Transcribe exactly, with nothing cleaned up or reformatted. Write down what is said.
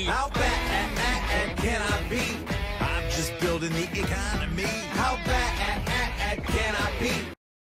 How bad can I be? I'm just building the economy. How bad can I be?